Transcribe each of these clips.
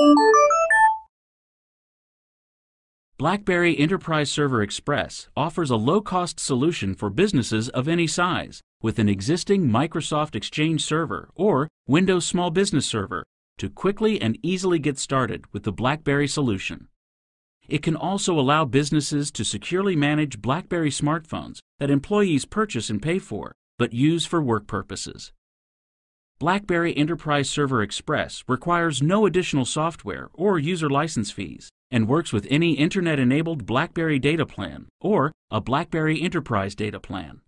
BlackBerry Enterprise Server Express offers a low-cost solution for businesses of any size with an existing Microsoft Exchange server or Windows Small Business Server to quickly and easily get started with the BlackBerry solution. It can also allow businesses to securely manage BlackBerry smartphones that employees purchase and pay for, but use for work purposes. BlackBerry Enterprise Server Express requires no additional software or user license fees and works with any Internet-enabled BlackBerry data plan or a BlackBerry Enterprise data plan.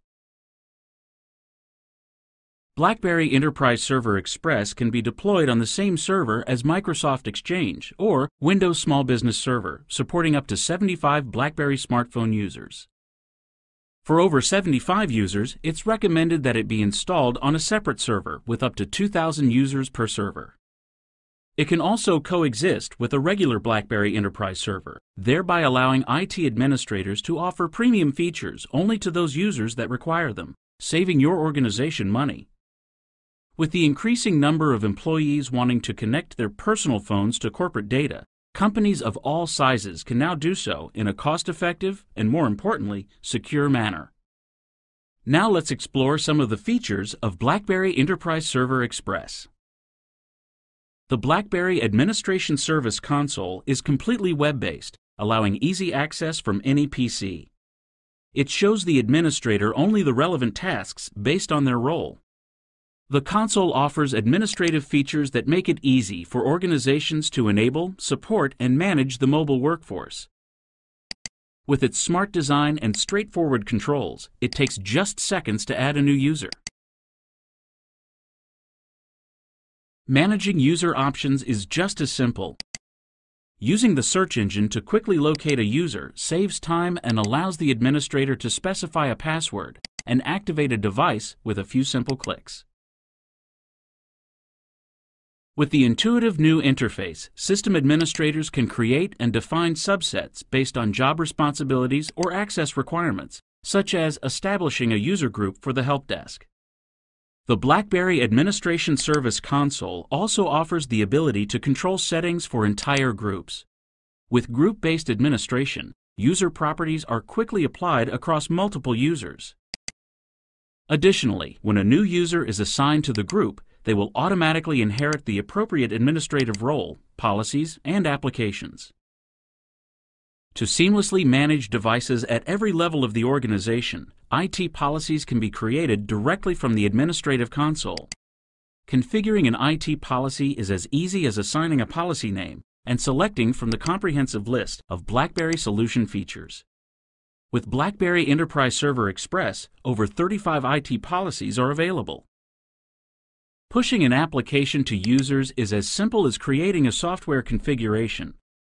BlackBerry Enterprise Server Express can be deployed on the same server as Microsoft Exchange or Windows Small Business Server, supporting up to 75 BlackBerry smartphone users. For over 75 users, it's recommended that it be installed on a separate server with up to 2,000 users per server. It can also coexist with a regular BlackBerry Enterprise server, thereby allowing IT administrators to offer premium features only to those users that require them, saving your organization money. With the increasing number of employees wanting to connect their personal phones to corporate data, companies of all sizes can now do so in a cost-effective and, more importantly, secure manner. Now let's explore some of the features of BlackBerry Enterprise Server Express. The BlackBerry Administration Service Console is completely web-based, allowing easy access from any PC. It shows the administrator only the relevant tasks based on their role. The console offers administrative features that make it easy for organizations to enable, support, and manage the mobile workforce. With its smart design and straightforward controls, it takes just seconds to add a new user. Managing user options is just as simple. Using the search engine to quickly locate a user saves time and allows the administrator to specify a password and activate a device with a few simple clicks. With the intuitive new interface, system administrators can create and define subsets based on job responsibilities or access requirements, such as establishing a user group for the help desk. The BlackBerry Administration Service Console also offers the ability to control settings for entire groups. With group-based administration, user properties are quickly applied across multiple users. Additionally, when a new user is assigned to the group, they will automatically inherit the appropriate administrative role, policies, and applications. To seamlessly manage devices at every level of the organization, IT policies can be created directly from the administrative console. Configuring an IT policy is as easy as assigning a policy name and selecting from the comprehensive list of BlackBerry solution features. With BlackBerry Enterprise Server Express, over 35 IT policies are available. Pushing an application to users is as simple as creating a software configuration,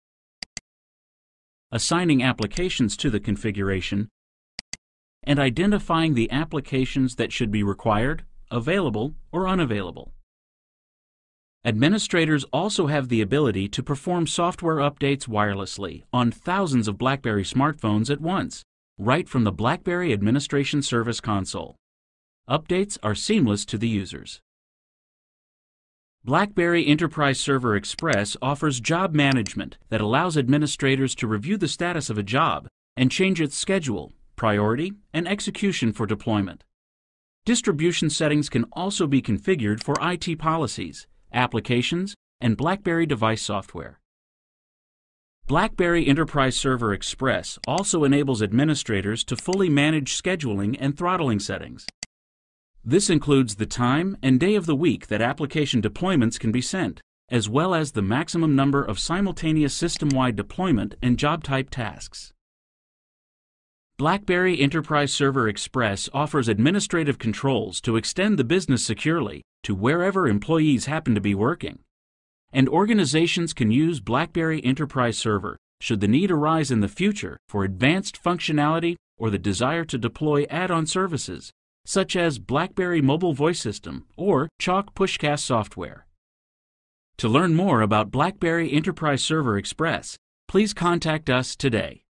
assigning applications to the configuration, and identifying the applications that should be required, available, or unavailable. Administrators also have the ability to perform software updates wirelessly on thousands of BlackBerry smartphones at once, right from the BlackBerry Administration Service Console. Updates are seamless to the users. BlackBerry Enterprise Server Express offers job management that allows administrators to review the status of a job and change its schedule, priority, and execution for deployment. Distribution settings can also be configured for IT policies, applications, and BlackBerry device software. BlackBerry Enterprise Server Express also enables administrators to fully manage scheduling and throttling settings. This includes the time and day of the week that application deployments can be sent, as well as the maximum number of simultaneous system-wide deployment and job type tasks. BlackBerry Enterprise Server Express offers administrative controls to extend the business securely to wherever employees happen to be working. And organizations can use BlackBerry Enterprise Server should the need arise in the future for advanced functionality or the desire to deploy add-on services, such as BlackBerry Mobile Voice System or Chalk Pushcast software. To learn more about BlackBerry Enterprise Server Express, please contact us today.